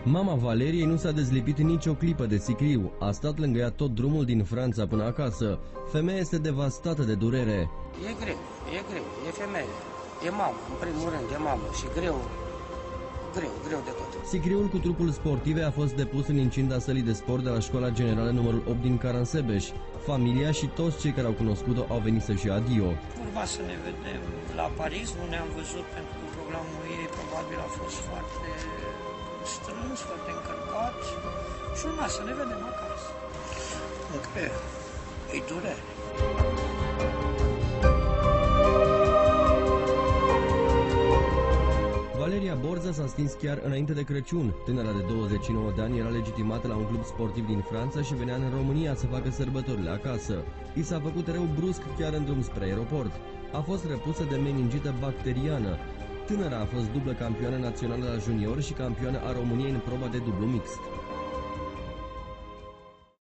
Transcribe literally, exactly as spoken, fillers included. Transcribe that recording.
Mama Valeriei nu s-a dezlipit nicio clipă de sicriu. A stat lângă ea tot drumul din Franța până acasă. Femeia este devastată de durere. E greu, e greu, e femeie, e mamă, în primul rând, e mamă și greu, greu, greu de tot. Sicriul cu trupul sportive a fost depus în incinta sălii de sport de la Școala Generală numărul opt din Caransebeș. Familia și toți cei care au cunoscut-o au venit să-și adio. Urma să ne vedem la Paris, nu ne-am văzut pentru că programul ei probabil a fost foarte strâns, foarte încărcat și urma să ne vedem acasă. Nu cred, e durere. Valeria Borza s-a stins chiar înainte de Crăciun. Tânăra de douăzeci și nouă de ani era legitimată la un club sportiv din Franța și venea în România să facă sărbătorile acasă. I s-a făcut rău brusc chiar în drum spre aeroport. A fost răpusă de meningită bacteriană. Tânăra a fost dublă campioană națională la junior și campioană a României în proba de dublu mixt.